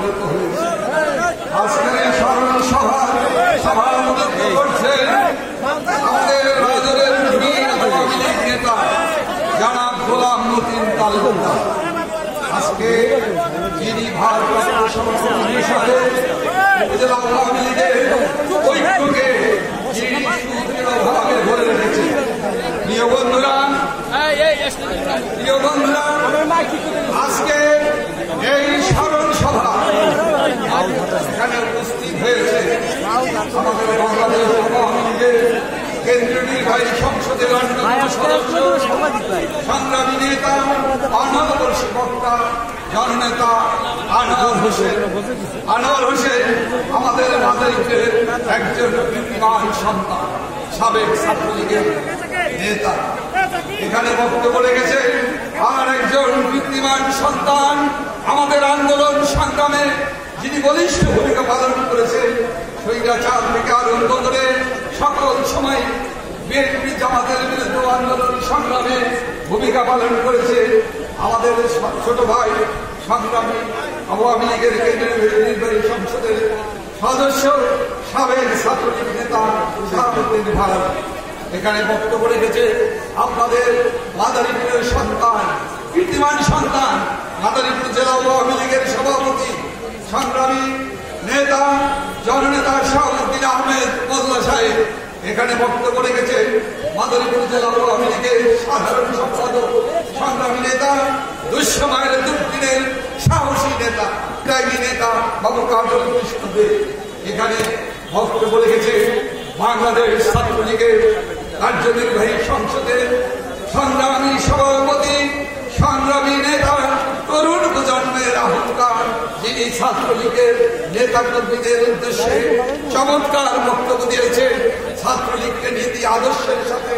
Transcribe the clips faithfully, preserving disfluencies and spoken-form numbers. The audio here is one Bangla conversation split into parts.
পরিণত হয়েছে। আজকের এই স্মরণ সভা সভাপতিত্ব করছেন আমাদের রাজনের নেতা জনাব গোলাম মতিন তালুকদার। আজকে যিনি ভারপ্রাপ্ত সভাপতি হিসাবে উপজেলা আওয়ামী লীগের ঐক্যকে যিনি সুদৃঢ়ভাবে ধরে রেখেছেন। প্রিয় বন্ধুরা, প্রিয় বন্ধুরা, আজকে এই স্মরণ সভা এখানে উপস্থিত হয়েছে আমাদের বাংলাদেশ আওয়ামী লীগের কেন্দ্রীয় নির্বাহী সংসদের অন্যতম সদস্য, সংগ্রামী নেতা, অনবরত বক্তা, জননেতা আনোয়ার হোসেন। আনোয়ার হোসেন আমাদের মাদারীপুরের একজন বিদ্যমান সন্তান, সাবেক ছাত্রলীগের নেতা। এখানে বক্তব্য রেখেছে আর একজন বিদ্যমান সন্তান, আমাদের আন্দোলন সংগ্রামে যিনি বলিষ্ঠ ভূমিকা পালন করেছেন, স্বৈরাচার থেকে আরম্ভ করে সকল সময় বিএনপি জামাতের বিরুদ্ধে আন্দোলন সংগ্রামে ভূমিকা পালন করেছে আমাদের ছোট ভাই, সংগ্রামী আওয়ামী লীগের কেন্দ্রীয় নির্বাহী সংসদের সদস্য, সাবেক ছাত্রলীগ নেতা শাহাবুদ্দিন ভারত। এখানে বক্তব্য রেখেছে আপনাদের মাদারীপুরের সন্তান, কীর্তিমান সন্তান, মাদারীপুর জেলা আওয়ামী লীগের সভাপতি, সংগ্রামী নেতা, জননেতা শাহাবুদ্দিন আহমেদ মোল্লা সাহেব। এখানে বক্তব্য রেখেছে মাদারীপুর জেলা আওয়ামী লীগের সাধারণ সম্পাদক, সংগ্রামী নেতা, দুঃসময়ের দুর্দিনের সাহসী নেতা, ত্যাগী নেতা বাবু কাজল কৃষ্ণ দে। এখানে বক্তব্য রেখেছে বাংলাদেশ ছাত্রলীগের কার্যনির্বাহী সংসদের সংগ্রামী সভাপতি, সংগ্রামী নেতা, তরুণ প্রজন্মের আহ্বান, যিনি ছাত্রলীগের নেতা কর্মীদের উদ্দেশ্যে চমৎকার বক্তব্য দিয়েছেন। ছাত্রলীগকে নীতি আদর্শের সাথে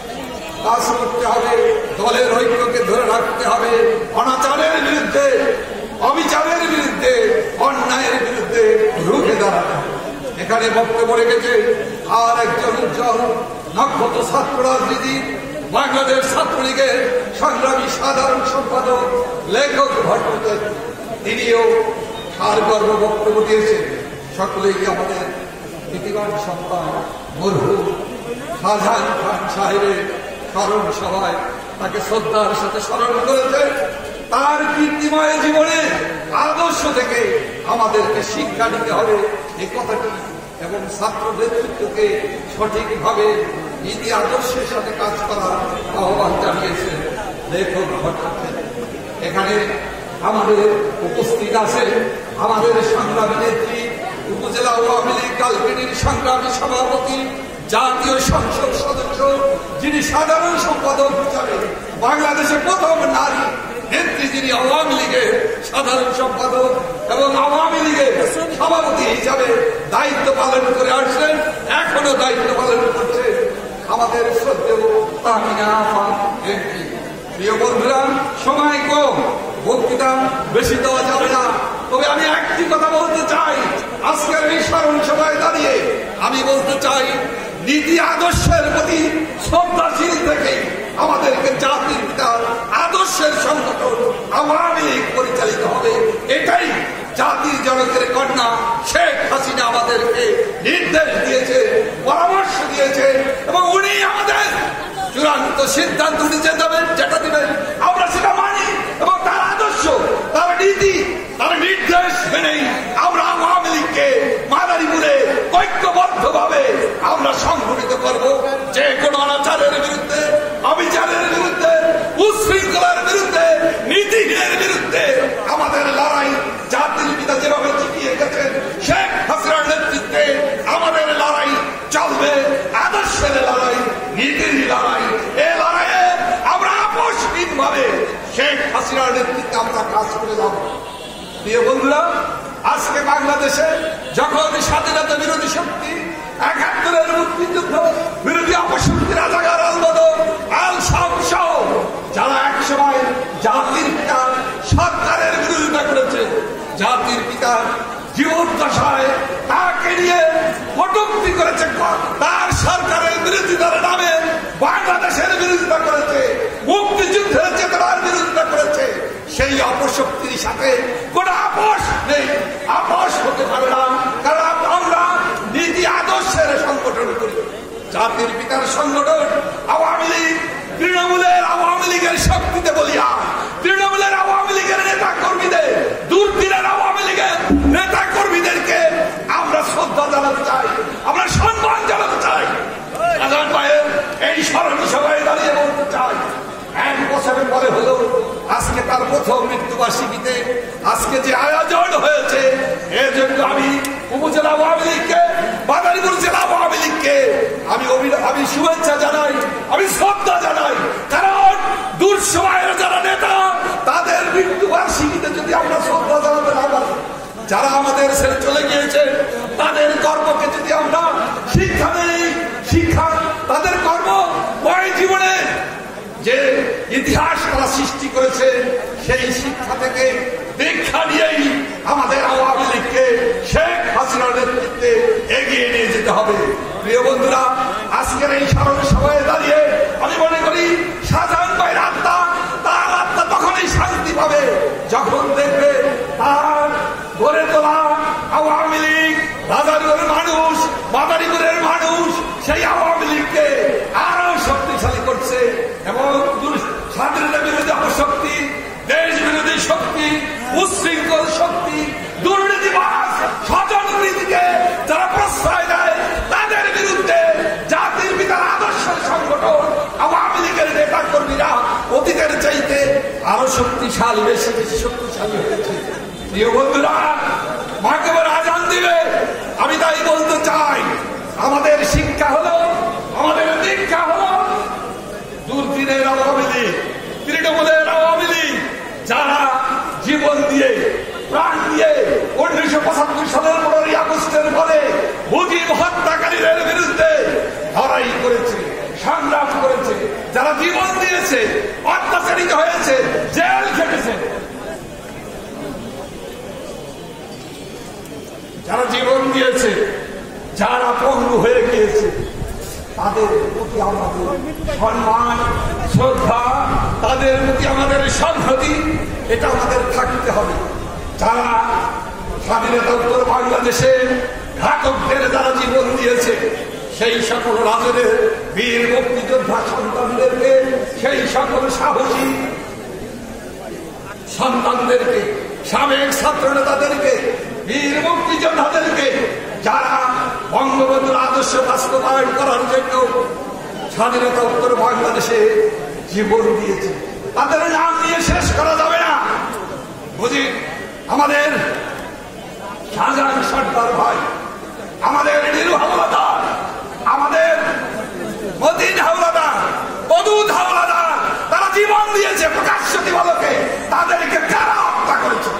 কাজ করতে হবে, দলের ঐক্যকে ধরে রাখতে হবে, অনাচারের বিরুদ্ধে, অবিচারের বিরুদ্ধে, অন্যায়ের বিরুদ্ধে রুখে দাঁড়াতে হবে। এখানে বক্তব্য রেখেছে আর একজন উজ্জ্বল নক্ষত্র ছাত্র রাজনীতি, বাংলাদেশ ছাত্রলীগের সংগ্রামী সাধারণ সম্পাদক, লেখক ভট্টাচার্য। তিনিও সার গর্ব বক্তব্য দিয়েছেন। সকলেই আমাদের কীর্তিমান সন্তান মরহুম শাহজাহান খান সাহেবের স্মরণ সভায় তাকে শ্রদ্ধার সাথে স্মরণ করেছে। তার কীর্তিময় জীবনে আদর্শ থেকে আমাদেরকে শিক্ষা নিতে হবে এই কথাটি, এবং ছাত্র নেতৃত্বকে সঠিকভাবে নীতি আদর্শের সাথে কাজ করার আহ্বান জানিয়েছেন লেখক ভট্টাচার্য। এখানে আমাদের উপস্থিত আছে আমাদের সংগ্রামী নেত্রী, উপজেলা আওয়ামী লীগ কালকিনির সংগ্রামী সভাপতি, জাতীয় সংসদ সদস্য, যিনি সাধারণ সম্পাদক হিসাবে বাংলাদেশের প্রথম নারী নেত্রী, যিনি আওয়ামী লীগের সাধারণ সম্পাদক এবং আওয়ামী লীগের সভাপতি হিসাবে দায়িত্ব পালন করে আসছেন, এখনো দায়িত্ব পালন করছে আমাদের শ্রদ্ধেয় তাহমিনা আপা এমপি। প্রিয় বন্ধুরা, সময় কম, বক্তৃতা বেশি দেওয়া যাবে না, তবে আমি একটি কথা বলতে চাই। আজকের এই স্মরণ সভায় দাঁড়িয়ে আমি বলতে চাই, নীতি আদর্শের প্রতি শ্রদ্ধাশীল থেকে আমাদেরকে জাতির পিতার আদর্শের সংগঠন আওয়ামী লীগ পরিচালিত হবে। এটাই জাতির জনকের কন্যা শেখ হাসিনা আমাদেরকে নির্দেশ দিয়েছে, পরামর্শ দিয়েছে, এবং উনি আমাদের চূড়ান্ত সিদ্ধান্ত নিতে দেবেন, যেটা দিবেন আমরা সেটা মানি, এবং তার আদর্শ, তার নীতি, তার নির্দেশ মেনেই আমরা আওয়ামী লীগকে মাদারীপুরে ঐক্যবদ্ধ ভাবে আমরা সংগঠিত করব। যে কোনো অনাচারের বিরুদ্ধে, অবিচারের বিরুদ্ধে, উশৃঙ্খলার বিরুদ্ধে, নীতিহীনের বিরুদ্ধে আমাদের লড়াই জাতির পিতা যেভাবে জিতিয়ে গেছেন শেখ হাসিনার নেতৃত্বে আমাদের লড়াই চলবে। আদর্শের লড়াই, নীতির লড়াই, এই লড়াইয়ে আমরা আপোষহীন ভাবে শেখ হাসিনার নেতৃত্বে আমরা কাজ করে যাব। প্রিয় বন্ধুরা, আজকে বাংলাদেশে যখন স্বাধীনতা বিরোধী শক্তি, একাত্তরের মুক্তিযুদ্ধ বিরোধী অপশক্তি, রাজাকার, আলবদর, আল সব সহ যারা একসময় জাতির পিতা সরকারের বিরোধিতা করেছে, জাতির পিতার জীবদ্দশায় তাকে নিয়ে কটূক্তি করেছে, তার সরকারের বিরোধিতার নামে বাংলাদেশের বিরোধিতা করেছে, মুক্তিযুদ্ধের চেতনার বিরোধিতা করেছে, সেই অপশক্তির সাথে কোনো আপোষ নেই। আপোষ হতে পারে না, কারণ আমরা নীতি আদর্শের সংগঠন করি। জাতির পিতার সংগঠন আওয়ামী লীগ তৃণমূলের আওয়ামী লীগের শক্তিতে বলিয়া, তৃণমূলের আওয়ামী লীগের নেতা কর্মীদের, দুর্দিনের আওয়ামী লীগের নেতা কর্মীদেরকে আমরা শ্রদ্ধা জানাতে চাই, আমরা সম্মান জানাতে চাই। আজান ভাইয়ের এই স্মরণী সভায় দাঁড়িয়ে বলতে চাই, এক বছরের পরে হলো আজকে তার প্রথম মৃত্যুবার্ষিকীতে আজকে যে আয়োজন হয়েছে, এর জন্য আমি উপজেলা আওয়ামী লীগকে, মাদারীপুর জেলা আওয়ামী লীগকে আমি আমি শুভেচ্ছা জানাই, আমি শ্রদ্ধা জানাই। কারণ দুঃসময়ের যারা নেতা, তাদের মৃত্যুবার্ষিকীতে যদি আমরা শ্রদ্ধা জানাতে না পারি, যারা আমাদের ছেড়ে চলে গিয়েছে তাদের কর্মকে যদি আমরা শিক্ষা নেই, শিক্ষা তাদের কর্ম জীবনে যে ইতিহাস তারা সৃষ্টি করেছে, সেই শিক্ষা থেকে দীক্ষা নিয়েই আমাদের আওয়ামী লীগকে শেখ হাসিনার নেতৃত্বে এগিয়ে নিয়ে যেতে হবে। প্রিয় বন্ধুরা, আজকের এই স্মরণ সভায় দাঁড়িয়ে আমি মনে করি শাহজাহান ভাইয়ের আত্মা, তার আত্মা তখনই শান্তি পাবে যখন দেখবে তার গড়ে তোলা আওয়ামী লীগ, রাজারগড়ের মানুষ, মাদারীপুরের মানুষ সেই আওয়ামী লীগকে আরো শক্তিশালী করছে এবং স্বাধীনতা বিরোধী অপশক্তি, দেশ বিরোধী শক্তি, উচ্ছৃঙ্খল শক্তি, দুর্নীতিবাজ, স্বজনপ্রীতিকে যারা প্রশ্রয় দেয়, তাদের বিরুদ্ধে জাতির পিতার আদর্শের সংগঠন আওয়ামী লীগের নেতা কর্মীরা অতীতের চাইতে আরো শক্তিশালী, বেশি বেশি শক্তিশালী হয়েছে। প্রিয় বন্ধুরা, মাগরিবের আজান দিবে, আমি তাই বলতে চাই, আমাদের শিক্ষা হলো, আমাদের দীক্ষা হলো দুর্দিনের আওয়ামী লীগ, তৃণমূলের আওয়ামী লীগ যারা জীবন দিয়ে, প্রাণ দিয়ে উনিশশো পঁচাত্তর সালের পনেরোই আগস্টের পরে মুজিব হত্যাকারীদের বিরুদ্ধে লড়াই করেছে, সংগ্রাম করেছে, যারা জীবন দিয়েছে, অত্যাচারিত হয়েছে, জেল খেটেছে, যারা জীবন দিয়েছে, যারা পঙ্গু হয়ে গিয়েছে, তাদের প্রতি আমাদের সম্মান, শ্রদ্ধা, তাদের প্রতি আমাদের সংহতি, এটা আমাদের থাকতে হবে। যারা স্বাধীনতা উত্তর বাংলাদেশে ঘাতকদের যারা জীবন দিয়েছে, সেই সকল রাজনের বীর মুক্তিযোদ্ধা সন্তানদেরকে, সেই সকল সাহসী সন্তানদেরকে, সাবেক ছাত্র নেতাদেরকে, বীর মুক্তিযোদ্ধাদেরকে যারা বঙ্গবন্ধুর আদর্শ বাস্তবায়ন করার জন্য স্বাধীনতা উত্তর বাংলাদেশে জীবন দিয়েছে, তাদের নাম নিয়ে শেষ করা যাবে না। বুঝি আমাদের শাহজাহান সর্দার ভাই, আমাদের নীরু হাওলাদার, আমাদের মতিন হাওলাদার, মদুদ হাওলাদার, তারা জীবন দিয়েছে প্রকাশ্য দিবালোকে, তাদেরকে কারা হত্যা করেছে।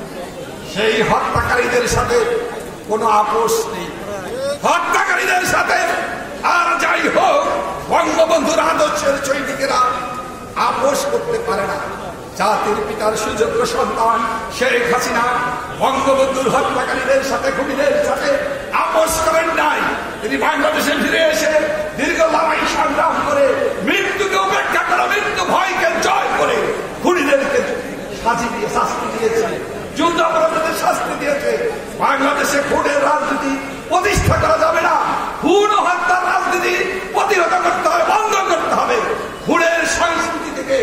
সেই হত্যাকারীদের সাথে কোনো আপোষ নেই, হত্যাকারীদের সাথে আর যাই হোক বঙ্গবন্ধুর আদর্শের সৈনিকেরা আপোষ করতে পারে না। জাতির পিতার সুযোগ্য সন্তান শেখ হাসিনা বঙ্গবন্ধুর হত্যাকারীদের সাথে, খুনিদের সাথে আপোষ করেন নাই। তিনি বাংলাদেশে ফিরে এসে দীর্ঘ লড়াই সংগ্রাম করে মৃত্যুকে উপেক্ষা করে, মৃত্যু ভয়কে জয় করে খুনিদেরকে সাজি দিয়ে শাস্তি দিয়েছে, যুদ্ধ অপরাধীদের শাস্তি দিয়েছে। বাংলাদেশে খুনের রাজনীতি প্রতিষ্ঠা করা যাবে না, খুন ও হত্যার রাজনীতি প্রতিহত করতে হবে, বন্ধ করতে হবে। খুনের সংস্কৃতি থেকে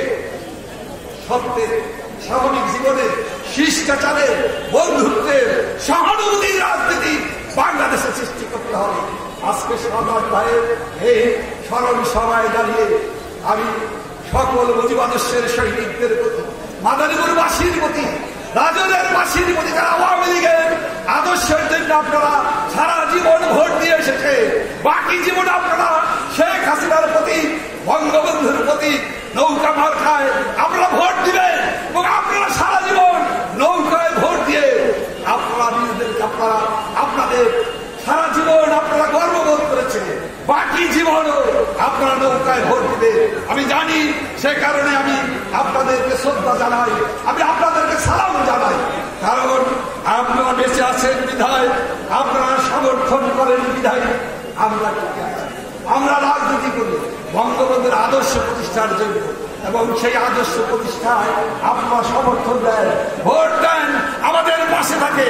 সত্যের, স্বাভাবিক জীবনের, শিষ্টাচারের, বন্ধুত্বের, সহানুভূতির রাজনীতি বাংলাদেশে সৃষ্টি করতে হবে। আজকে শাহজাহান ভাইয়ের এই স্মরণ সভায় দাঁড়িয়ে আমি সকল মুজিবাদর্শের সৈনিকদের প্রতি, মাদারীপুরবাসীর প্রতি, রাজনের বাসীর প্রতি, যারা আওয়ামী লীগের আদর্শের জন্য আপনারা সারা জীবন ভোট দিয়ে এসেছে, বাকি জীবন আপনারা শেখ হাসিনার প্রতি, বঙ্গবন্ধুর প্রতি নৌকা মার্কায় আপনারা ভোট দিবেন এবং আপনারা সারা জীবন নৌকায় ভোট দিয়ে আপনারা নিজেদেরকে, আপনারা আপনাদের সারা জীবন আপনারা গর্ববোধ করেছে, বাকি জীবনও আপনারা নৌকায় ভোট দিবে। আমি জানি, সে কারণে আমি আপনাদেরকে শ্রদ্ধা জানাই, আমি আপনাদেরকে সালাম জানাই। কারণ আপনারা বেঁচে আছেন বিধায়, আপনারা সমর্থন করেন বিধায় আমরা টিকে আছি। আমরা রাজনীতি করি বঙ্গবন্ধুর আদর্শ প্রতিষ্ঠার জন্য, এবং সেই আদর্শ প্রতিষ্ঠায় আপনারা সমর্থন দেন, ভোট দেন, আমাদের পাশে থাকে।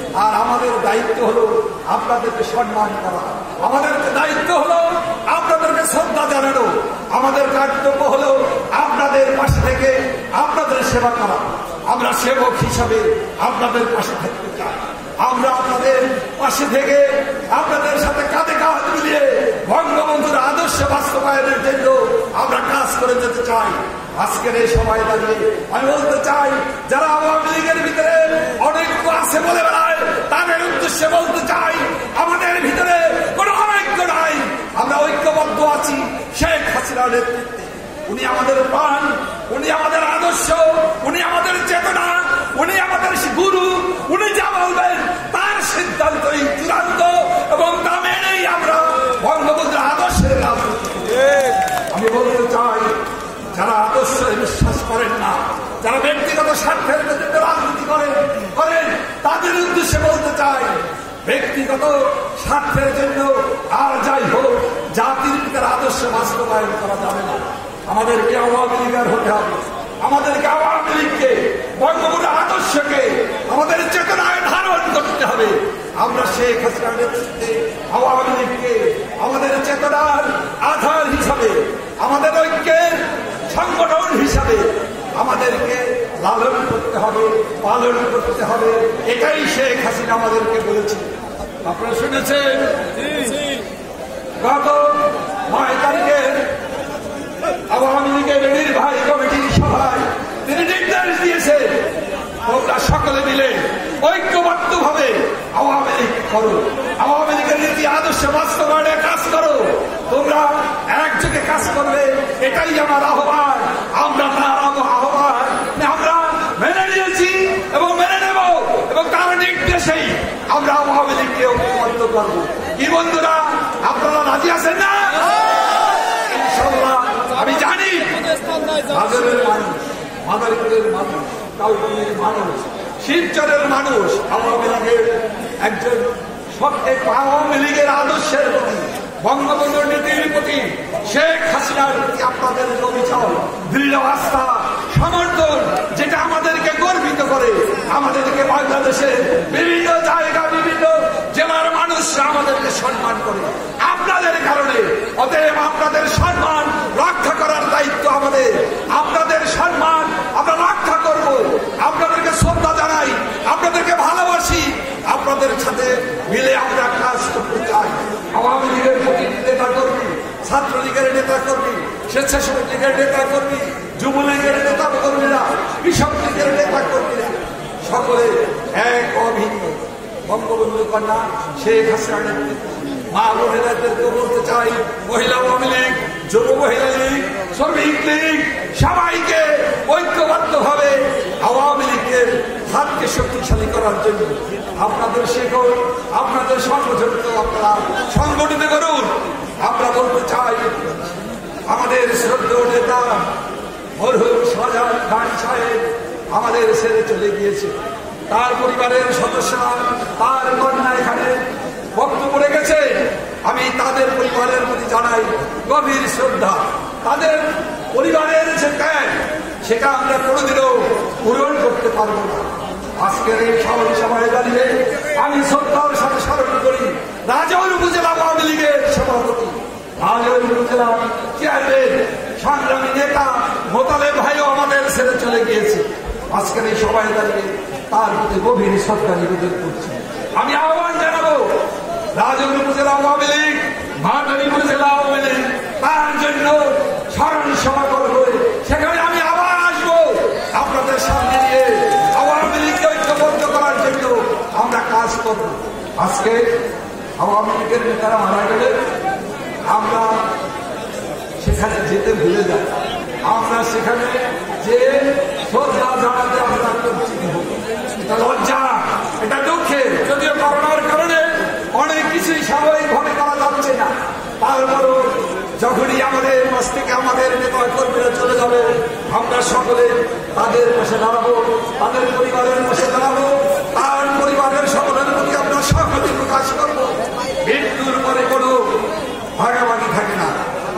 আর আমাদের দায়িত্ব হলো আপনাদেরকে সম্মান করা, আমাদের দায়িত্ব হলো আপনাদেরকে শ্রদ্ধা জানানো, আমাদের কর্তব্য হলো আপনাদের পাশে থেকে আপনাদের সেবা করা। আমরা সেবক হিসাবে আপনাদের পাশে থাকতে চাই। আমরা আপনাদের পাশে থেকে আপনাদের সাথে কাঁধে কাঁধ মিলিয়ে বঙ্গবন্ধুর আদর্শ বাস্তবায়নের জন্য আমরা কাজ করে যেতে চাই। আজকের এই সময় দাঁড়িয়ে আমি বলতে চাই, যারা আওয়ামী লীগের ভিতরে অনৈক্য আছে বলে বেড়ায়, তাদের উদ্দেশ্যে বলতে চাই, আমাদের ভিতরে কোনো অনৈক্য নাই, আমরা ঐক্যবদ্ধ আছি শেখ হাসিনার নেতৃত্বে। উনি আমাদের প্রাণ, উনি আমাদের আদর্শ, উনি আমাদের চেতনা, উনি আমাদের গুরু। উনি যা বলবেন তার সিদ্ধান্তই চূড়ান্ত এবং তা মেনেই আমরা বঙ্গবন্ধুর আদর্শের রাজনীতি। আমি বলতে চাই, যারা আদর্শে বিশ্বাস করেন না, যারা ব্যক্তিগত স্বার্থের ভিত্তিতে রাজনীতি করেন করেন তাদের উদ্দেশ্যে বলতে চাই, ব্যক্তিগত স্বার্থের জন্য আর যাই হোক জাতির পিতার আদর্শ বাস্তবায়ন করা যাবে না। আমাদেরকে আওয়ামী লীগের হতে হবে, আমাদেরকে আওয়ামী লীগকে বঙ্গবন্ধুর আদর্শকে আমাদের চেতনায় ধারণ করতে হবে। আমরা শেখ হাসিনার নেতৃত্বে আওয়ামী লীগকে আমাদের চেতনার আধার হিসাবে, আমাদের ঐক্যের সংগঠন হিসাবে আমাদেরকে লালন করতে হবে, পালন করতে হবে। এটাই শেখ হাসিনা আমাদেরকে বলেছে। আপনারা শুনেছেন গত নয় তারিখের আওয়ামী লীগের নির্বাহী কমিটির সভায় তিনি নির্দেশ দিয়েছেন, তোমরা সকলে মিলে ঐক্যবদ্ধ ভাবে আওয়ামী লীগ করো, আওয়ামী লীগের নীতি আদর্শ বাস্তবায়নে কাজ করো, তোমরা একযোগে কাজ করবে। এটাই আমার আহ্বান। আমরা তার আহ্বান আমরা মেনে নিয়েছি এবং মেনে নেব এবং তার নির্দেশেই আমরা আওয়ামী লীগকে ঐক্যবদ্ধ করবো। কি বন্ধুরা, আপনারা রাজি আছেন না? ইনশাআল্লাহ। আমি জানি বাজারের মানুষ, মাদারীপুরের মানুষ, কাউখালীর মানুষ, শিবচরের মানুষ আওয়ামী লীগের একজন আওয়ামী লীগের আদর্শের প্রতি, বঙ্গবন্ধুর নীতির প্রতি, শেখ হাসিনার প্রতি আপনাদের অবিচল দৃঢ় আস্থা, সমর্থন, যেটা আমাদেরকে গর্বিত করে। আমাদেরকে বাংলাদেশের বিভিন্ন জায়গা, বিভিন্ন জেলার মানুষরা আমাদেরকে সম্মান করে আপনাদের কারণে। অতএব আপনাদের সম্মান রক্ষা করার দায়িত্ব আমাদের। আপনাদের সম্মান আমরা রক্ষা করব, আপনাদেরকে শ্রদ্ধা জানাই, আপনাদেরকে ভালোবাসি, আপনাদের সাথে মিলে আমরা কাজ করতে চাই। আওয়ামী লীগের প্রতিনিধি নেতা কর্মী, ছাত্রলীগের নেতা কর্মী, স্বেচ্ছাসেবক লীগের নেতা কর্মী, যুবলীগের নেতা কর্মীরা, কৃষক লীগের নেতা কর্মীরা সকলে এক অভিন্ন বঙ্গবন্ধু কন্যা শেখ হাসিনার নেতৃত্বে মা বোনেরাদেরকে বলতে চাই, মহিলা আওয়ামী লীগ, যুব মহিলা লীগ, শ্রমিক লীগ, সবাইকে ঐক্যবদ্ধ ভাবে আওয়ামী লীগের হাতকে শক্তিশালী করার জন্য আপনাদের শেখর, আপনাদের সংগঠনকে আপনারা সংগঠিত করুন। আমরা বলতে চাই, আমাদের শ্রদ্ধেয় নেতা মরহুম শাহজাহান খান সাহেব আমাদের ছেড়ে চলে গিয়েছে। তার পরিবারের সদস্যরা, তার কন্যা এখানে বক্তব্য রেখেছে। আমি তাদের পরিবারের প্রতি জানাই গভীর শ্রদ্ধা। তাদের পরিবারের যে ত্যাগ, সেটা আমরা কোনোদিনও পূরণ করতে পারবো না। আজকের এই সভায় সভায় দাঁড়িয়ে আমি শ্রদ্ধার সাথে স্মরণ করি রাজৌর উপজেলা আওয়ামী লীগের সভাপতি, রাজৌর উপজেলা চেয়ারম্যান, সংগ্রামী নেতা মোতালেব ভাইও আমাদের ছেড়ে চলে গিয়েছে। আজকের এই সভায় দাঁড়িয়ে তার প্রতি গভীর শ্রদ্ধা নিবেদন করছি। আমি আহ্বান জানাবো, রাজৌর উপজেলা আওয়ামী লীগ, মাদারীপুর জেলা আওয়ামী লীগ তার জন্য স্মরণ সভা করবো। সেখানে আমি আবার আসবো আপনাদের সামনে নিয়ে আওয়ামী লীগকে ঐক্যবদ্ধ করার জন্য আমরা কাজ করব। আজকে আওয়ামী লীগের নেতারা মারা গেলে আমরা সেখানে যেতে ভুলে যাই। আমরা সেখানে যে শ্রদ্ধা জানাতে আমরা করছি, এটা লজ্জা, এটা দুঃখের। যদিও করোনার কারণে অনেক কিছুই স্বাভাবিকভাবে করা যাচ্ছে না, তারপরও যখনই আমাদের মাস থেকে আমাদের নেতা কর্মীরা চলে যাবে, আমরা সকলে তাদের পাশে দাঁড়াবো, তাদের পরিবারের পাশে দাঁড়াবো, তার পরিবারের সকলের প্রতি আমরা সহমতি প্রকাশ করবো। মৃত্যুর পরে কোনো ভাগাভাগি থাকে না।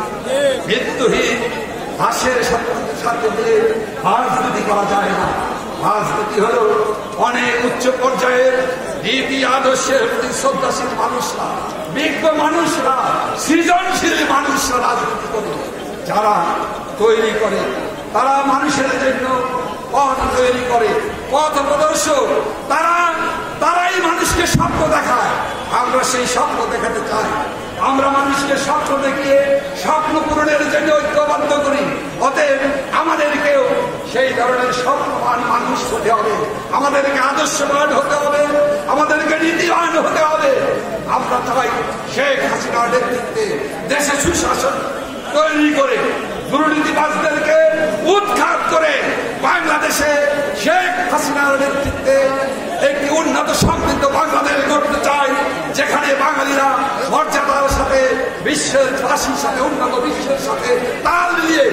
মৃত্যুহীন লাশের সাথে সাথে দিয়ে রাজনীতি করা যায় না। রাজনীতি হল অনেক উচ্চ পর্যায়ের নীতি আদর্শের প্রতি শ্রদ্ধাশীল মানুষরা, বিজ্ঞ মানুষরা, সৃজনশীল মানুষরা রাজনীতি করে, যারা তৈরি করে, তারা মানুষের জন্য পথ তৈরি করে, পথ প্রদর্শক, তারা তারাই মানুষকে স্বপ্ন দেখায়। আমরা সেই স্বপ্ন দেখাতে চাই। আমরা মানুষকে স্বপ্ন দেখিয়ে স্বপ্ন পূরণের জন্য ঐক্যবদ্ধ করি। অতএব আমাদেরকেও সেই ধরনের স্বপ্নবান মানুষ হতে হবে, আমাদেরকে আদর্শবান হতে হবে, আমাদেরকে নীতিবান হতে হবে। আমরা চাই শেখ হাসিনার নেতৃত্বে দেশে সুশাসন তৈরি করে দুর্নীতিবাজদেরকে উৎখাত করে বাংলাদেশে শেখ হাসিনার নেতৃত্বে একটি উন্নত সমৃদ্ধ বাংলাদেশ গড়তে চাই, যেখানে বাঙালিরা মর্যাদার সাথে বিশ্বের রাশির সাথে উন্নত বিশ্বের সাথে তাল মিলিয়ে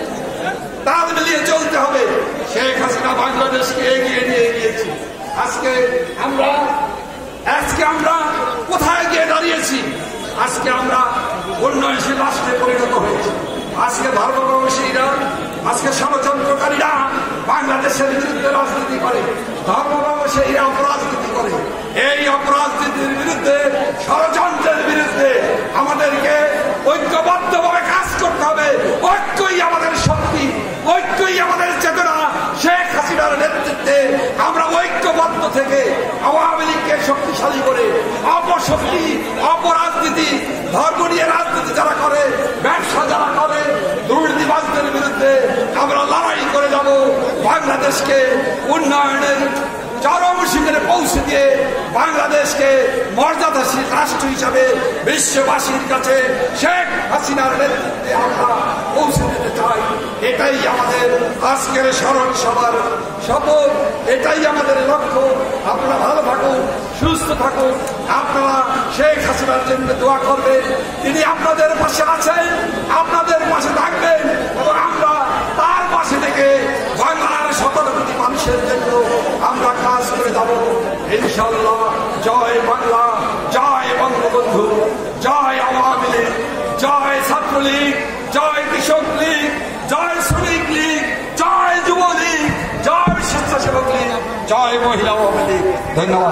তাল মিলিয়ে চলতে হবে। শেখ হাসিনা বাংলাদেশকে এগিয়ে নিয়ে গিয়েছি। আজকে আমরা আজকে আমরা কোথায় গিয়ে দাঁড়িয়েছি? আজকে আমরা উন্নয়নশীল রাষ্ট্রে পরিণত হয়েছি। আজকে ধর্মপ্রবাসীরা, আজকে ষড়যন্ত্রকারীরা বাংলাদেশের বিরুদ্ধে রাজনীতি করে, ধর্মপ্রবাসীরা অপরাজনীতি করে। এই অপরাজনীতির বিরুদ্ধে, ষড়যন্ত্রের বিরুদ্ধে আমাদেরকে ঐক্যবদ্ধভাবে কাজ করতে হবে। ঐক্যই আমাদের শক্তি, ঐক্যই আমাদের চেতনা। শেখ হাসিনার নেতৃত্বে আমরা ঐক্যবদ্ধ থেকে আওয়ামী লীগকে শক্তিশালী করে অপশক্তি, অপরাজনীতি, ধর্ম নিয়ে রাজনীতি যারা করে, ব্যবসা যারা করে, দুর্নীতিবাজদের বিরুদ্ধে আমরা লড়াই করে যাব। বাংলাদেশকে উন্নয়নের চরম শিখরে পৌঁছে দিয়ে বাংলাদেশকে মর্যাদাশীল রাষ্ট্র হিসাবে বিশ্ববাসীর কাছে শেখ হাসিনার নেতৃত্বে আমরা পৌঁছে দিতে চাই। এটাই আমাদের আজকের স্মরণ সভার শপথ, এটাই আমাদের লক্ষ্য। আপনারা ভালো থাকুন, সুস্থ থাকুন, আপনারা শেখ হাসিনার জন্য দোয়া করবেন। তিনি আপনাদের পাশে আছেন, আপনাদের পাশে থাকবেন এবং আমরা তার পাশে থেকে বাংলার সতেরো কোটি মানুষের জন্য আমরা কাজ করে যাব ইনশাআল্লাহ। জয় বাংলা, জয় বঙ্গবন্ধু, জয় আওয়ামী লীগ, জয় ছাত্রলীগ, জয় কৃষক লীগ, জয় শ্রমিক লীগ, জয় যুবলীগ, জয় স্বেচ্ছাসেবক লীগ, জয় মহিলা আওয়ামী লীগ। ধন্যবাদ।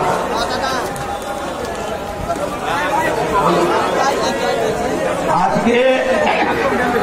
আজকে